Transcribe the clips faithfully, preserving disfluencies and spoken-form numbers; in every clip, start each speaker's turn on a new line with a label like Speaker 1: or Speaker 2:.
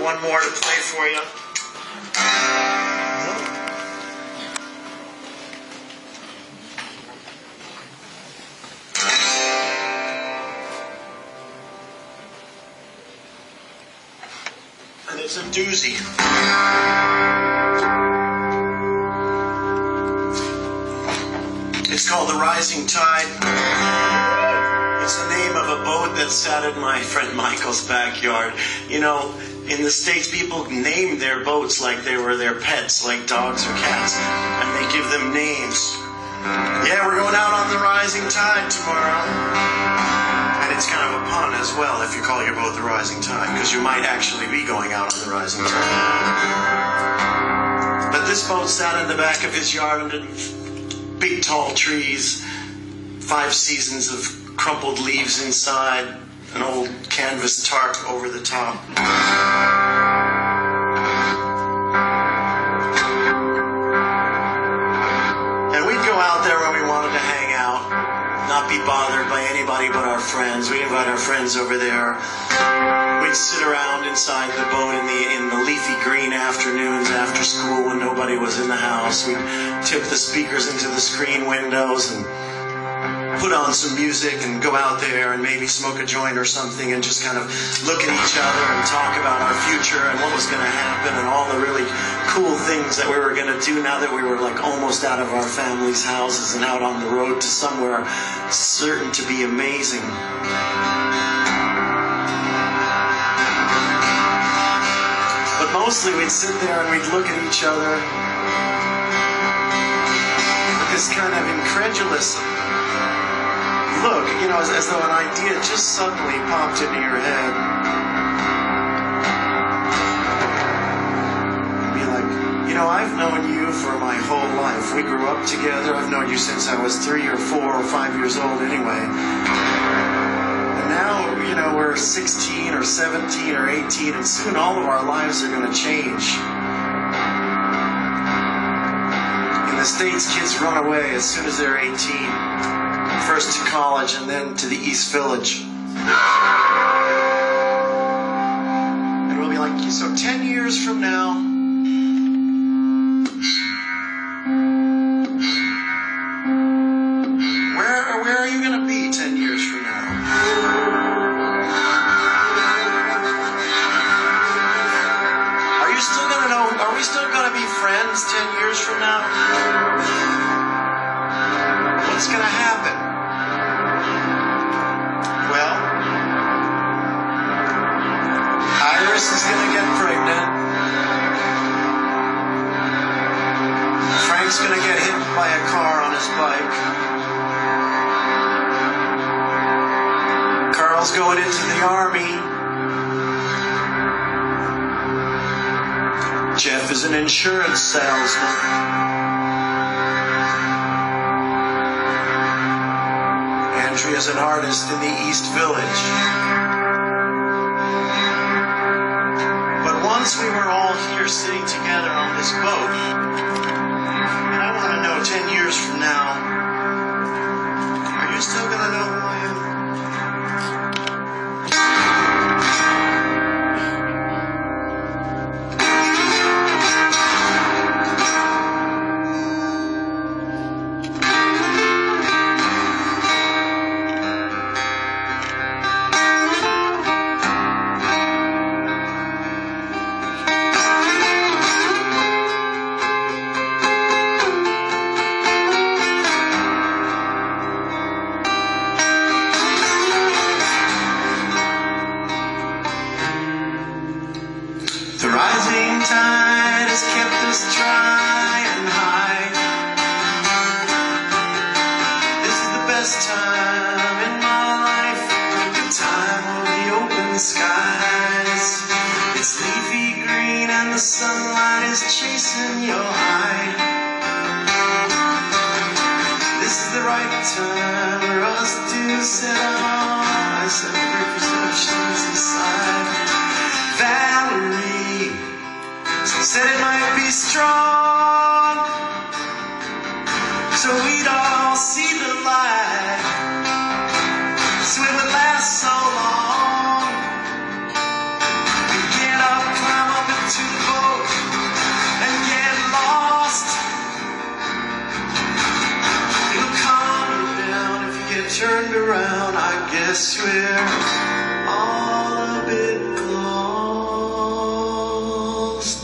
Speaker 1: one more to play for you. And it's a doozy. It's called The Rising Tide. It's the name of a boat that sat in my friend Michael's backyard. You know, in the States, people name their boats like they were their pets, like dogs or cats, and they give them names. Yeah, we're going out on the Rising Tide tomorrow. And it's kind of a pun as well if you call your boat the Rising Tide, because you might actually be going out on the Rising Tide. But this boat sat in the back of his yard under big tall trees, five seasons of crumpled leaves inside, an old canvas tarp over the top. And we'd go out there when we wanted to hang out, not be bothered by anybody but our friends. We'd invite our friends over there. We'd sit around inside the boat in the in the leafy green afternoons after school when nobody was in the house. We'd tip the speakers into the screen windows and put on some music and go out there and maybe smoke a joint or something and just kind of look at each other and talk about our future and what was going to happen and all the really cool things that we were going to do now that we were like almost out of our family's houses and out on the road to somewhere certain to be amazing. But mostly we'd sit there and we'd look at each other with this kind of incredulous look, you know, as, as though an idea just suddenly popped into your head. Be like, you know, I've known you for my whole life. We grew up together. I've known you since I was three or four or five years old anyway. And now, you know, we're sixteen or seventeen or eighteen, and soon all of our lives are going to change. In the States, kids run away as soon as they're eighteen. First to college and then to the East Village. And we'll be like, so ten years from now, where, where are you going to be ten years from now? Are you still going to know, are we still going to be friends ten years from now? What's going to happen? Iris is going to get pregnant. Frank's going to get hit by a car on his bike. Carl's going into the army. Jeff is an insurance salesman. Andrea's an artist in the East Village. Once we were all here sitting together on this boat, and I want to know ten years from now, are you still going to know who I am? The rising tide has kept us dry and high. This is the best time in my life, the time of the open skies. It's leafy green and the sunlight is chasing your eye. This is the right time for us to set our separate perceptions aside. Valerie said it might be strong, so we'd all see the light, so it would last so long. We'd get up, climb turned around, I guess we're all a bit lost.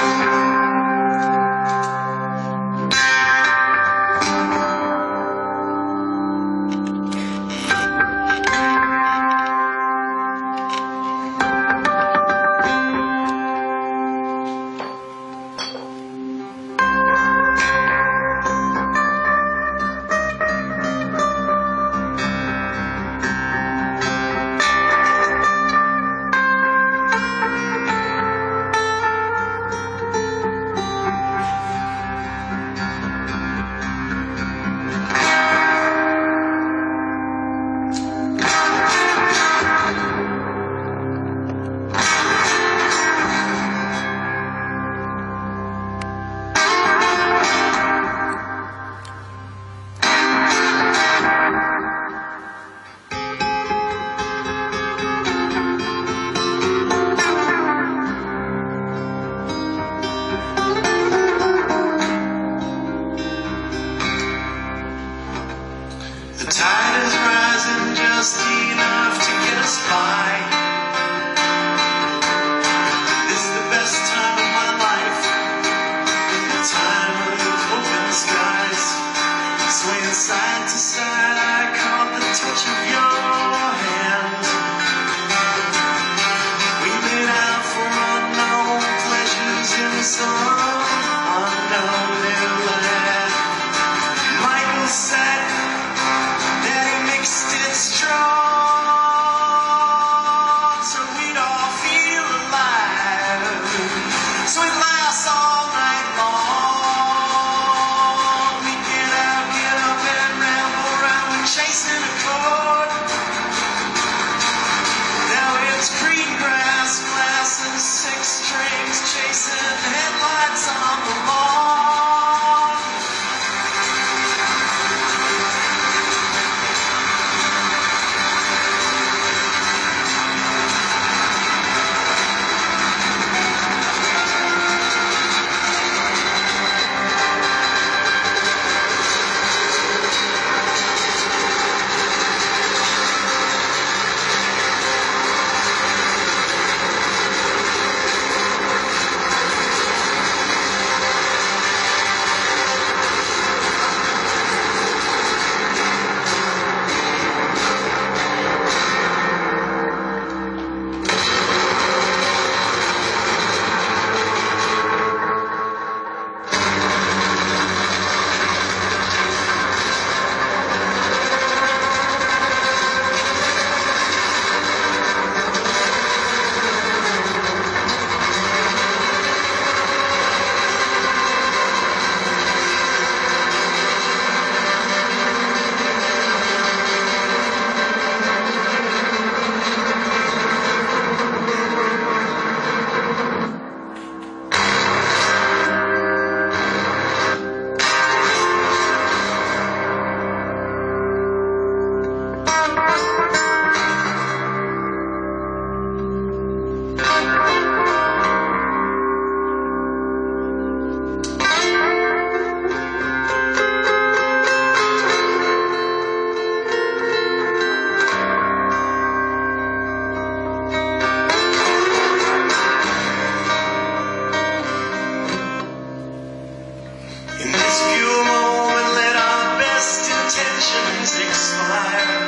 Speaker 1: The tide is rising just enough to get us by. This is the best time of my life, the time of open skies. Swaying side to side, I caught the touch of your hand. We made out for unknown pleasures in some unknown new land. Michael said it strong, so we'd all feel alive. So we'd last all night long. We'd get out, get up and ramble around. We're chasing a chord. Now it's green grass, glass and six strings, chasing headlights on the lawn. In this pure moment, let our best intentions expire.